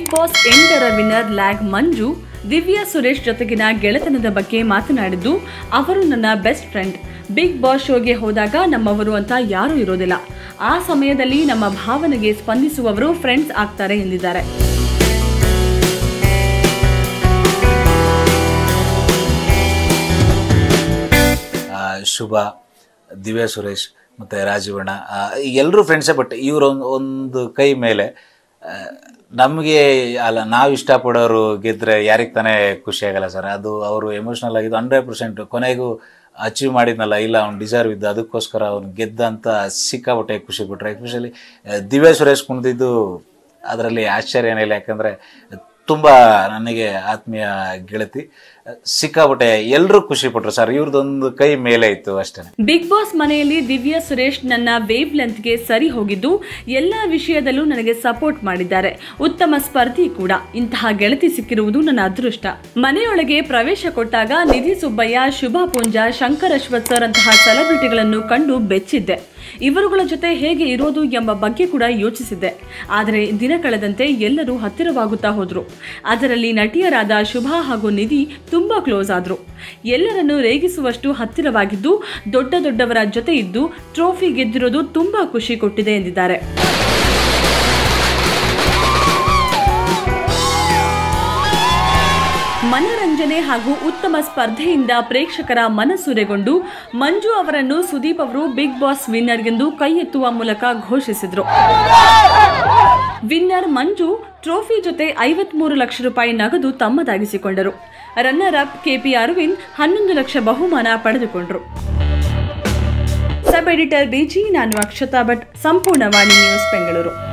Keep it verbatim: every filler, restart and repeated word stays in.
Boss ಎಂಟರ winner ಲ್ಯಾಗ್ ಮಂಜು ದಿವ್ಯಾ ಸುರೇಶ್ ಜೊತೆಗಿನ ಗೆಳೆತನದ ಬಗ್ಗೆ ಮಾತನಾಡಿದ್ದು, ಅವರು ನನ್ನ ಬೆಸ್ಟ್ ಫ್ರೆಂಡ್. ಬಿಗ್ ಬಾಸ್ ಶೋಗೆ ಹೋದಾಗ ನಮ್ಮವರು ಅಂತ ಯಾರೂ ಇರೋದಿಲ್ಲ. ಆ ಸಮಯದಲ್ಲಿ ನಮ್ಮ ಭಾವನೆಗೆ ಸ್ಪಂದಿಸುವವರು ಫ್ರೆಂಡ್ಸ್ ಆಗ್ತಾರೆ ಎಂದಿದ್ದಾರೆ. ಶುಭ, ದಿವ್ಯಾ ಸುರೇಶ್ ಮತ್ತು ರಾಜೀವಣ್ಣ ಎಲ್ಲರೂ ಫ್ರೆಂಡ್ಸೇ. ಬಟ್ ಇವರು ಒಂದು ಒಂದು ಕೈ ಮೇಲೆ ನಮಗೆ ಅಲ್ಲ, ನಾವು ಇಷ್ಟಪಡೋರು ಗೆದ್ದರೆ ಯಾರಿಗೆ ತಾನೇ ಖುಷಿಯಾಗಲ್ಲ ಸರ್. ಅದು ಅವರು ಎಮೋಷ್ನಲ್ ಆಗಿದ್ದು ಹಂಡ್ರೆಡ್ ಪರ್ಸೆಂಟ್ ಕೊನೆಗೂ ಅಚೀವ್ ಮಾಡಿದ್ನಲ್ಲ, ಇಲ್ಲ ಅವ್ನು ಡಿಸರ್ವ್ ಇದ್ದ, ಅದಕ್ಕೋಸ್ಕರ ಅವ್ನು ಗೆದ್ದ ಅಂತ ಸಿಕ್ಕಾಪಟ್ಟೆ ಖುಷಿ ಕೊಟ್ಟರೆ. ಎಸ್ಪೆಷಲಿ ದಿವ್ಯಾ ಸುರೇಶ್ ಕುಣಿದಿದ್ದು ಅದರಲ್ಲಿ ಆಶ್ಚರ್ಯ ಏನಿಲ್ಲ, ಯಾಕಂದರೆ ತುಂಬ ನನಗೆ ಆತ್ಮೀಯ ಗೆಳತಿ, ಸಿಕ್ಕಾಪಟ್ಟೆ ಎಲ್ಲರೂ ಖುಷಿ ಪಟ್ರು ಸರ್. ಇವ್ರದೊಂದು ಕೈ ಮೇಲೆ ಇತ್ತು ಅಷ್ಟೇ. ಬಿಗ್ ಬಾಸ್ ಮನೆಯಲ್ಲಿ ದಿವ್ಯಾ ಸುರೇಶ್ ನನ್ನ ವೇವ್ ಲೆಂತ್ಗೆ ಸರಿ ಹೋಗಿದ್ದು, ಎಲ್ಲಾ ವಿಷಯದಲ್ಲೂ ನನಗೆ ಸಪೋರ್ಟ್ ಮಾಡಿದ್ದಾರೆ. ಉತ್ತಮ ಸ್ಪರ್ಧಿ ಕೂಡ. ಇಂತಹ ಗೆಳತಿ ಸಿಕ್ಕಿರುವುದು ನನ್ನ ಅದೃಷ್ಟ. ಮನೆಯೊಳಗೆ ಪ್ರವೇಶ ಕೊಟ್ಟಾಗ ನಿಧಿ ಸುಬ್ಬಯ್ಯ, ಶುಭಾ ಪೂಂಜಾ, ಶಂಕರ್ ಅಶ್ವಥ್ ಸರ್ ಅಂತಹ ಸೆಲೆಬ್ರಿಟಿಗಳನ್ನು ಕಂಡು ಬೆಚ್ಚಿದ್ದೆ. ಇವರುಗಳ ಜೊತೆ ಹೇಗೆ ಇರೋದು ಎಂಬ ಬಗ್ಗೆ ಕೂಡ ಯೋಚಿಸಿದ್ದೆ. ಆದರೆ ದಿನ ಕಳೆದಂತೆ ಎಲ್ಲರೂ ಹತ್ತಿರವಾಗುತ್ತಾ ಹೋದ್ರು. ಅದರಲ್ಲಿ ನಟಿಯರಾದ ಶುಭಾ ಹಾಗೂ ನಿಧಿ ತುಂಬಾ ಕ್ಲೋಸ್ ಆದ್ರು. ಎಲ್ಲರನ್ನು ರೇಗಿಸುವಷ್ಟು ಹತ್ತಿರವಾಗಿದ್ದು, ದೊಡ್ಡ ದೊಡ್ಡವರ ಜೊತೆ ಇದ್ದು ಟ್ರೋಫಿ ಗೆದ್ದಿರೋದು ತುಂಬಾ ಖುಷಿ ಕೊಟ್ಟಿದೆ ಎಂದಿದ್ದಾರೆ. ಮನರಂಜನೆ ಹಾಗೂ ಉತ್ತಮ ಸ್ಪರ್ಧೆಯಿಂದ ಪ್ರೇಕ್ಷಕರ ಮನಸೂರೆಗೊಂಡು ಮಂಜು ಅವರನ್ನು ಸುದೀಪ್ ಅವರು ಬಿಗ್ ಬಾಸ್ ವಿನ್ನರ್ ಎಂದು ಕೈ ಎತ್ತುವ ಮೂಲಕ ಘೋಷಿಸಿದ್ರು. ವಿನ್ನರ್ ಮಂಜು ಟ್ರೋಫಿ ಜೊತೆ ಐವತ್ಮೂರು ಲಕ್ಷ ರೂಪಾಯಿ ನಗದು ತಮ್ಮದಾಗಿಸಿಕೊಂಡರು. ರನ್ನರ್ ಅಪ್ ಕೆಪಿ ಅರವಿಂದ್ ಹನ್ನೊಂದು ಲಕ್ಷ ಬಹುಮಾನ ಪಡೆದುಕೊಂಡರು. ಸಬ್ ಎಡಿಟರ್ ಬಿಜಿ, ನಾನು ಅಕ್ಷತಾ ಭಟ್, ಸಂಪೂರ್ಣ ವಾಣಿ ನ್ಯೂಸ್, ಬೆಂಗಳೂರು.